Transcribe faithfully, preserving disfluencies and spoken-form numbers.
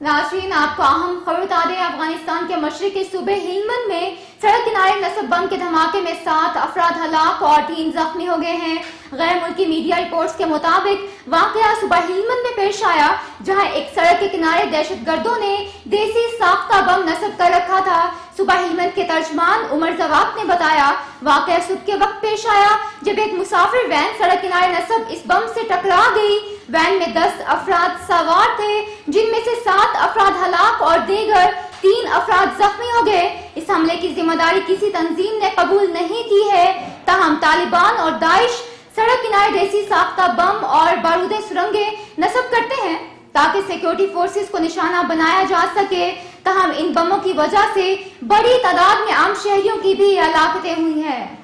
नाज़रीन, आपको अहम खबर बता दें, अफगानिस्तान के मशरिकी सूबे हेलमंद में सड़क किनारे नस्ब बम के धमाके में सात अफराद हलाक और तीन जख्मी हो गए हैं। गैर मुल्की मीडिया रिपोर्ट्स के मुताबिक वाकया सुबह हेलमंद में पेश आया, जहां एक सड़क के किनारे दहशत गर्दों ने देसी साख्ता बम नस्ब कर रखा था। सुबह हेलमंद के तर्जमान उमर जवाब ने बताया, वाकया सुबह के वक्त पेश आया जब एक मुसाफिर वैन सड़क किनारे नस्ब इस बम से टकरा गई। वैन में दस अफराद सवार थे, जिनमें से सात अफराद हलाक और दीगर तीन अफराद जख्मी हो गए। इस हमले की जिम्मेदारी किसी तंजीम ने कबूल नहीं की है। ताहम तालिबान और दाइश सड़क किनारे देसी साख्ता बम और बारूदी सुरंगें नस्ब करते हैं ताकि सिक्योरिटी फोर्सेस को निशाना बनाया जा सके। ताहम इन बमों की वजह से बड़ी तादाद में आम शहरियों की भी हलाकतें हुई हैं।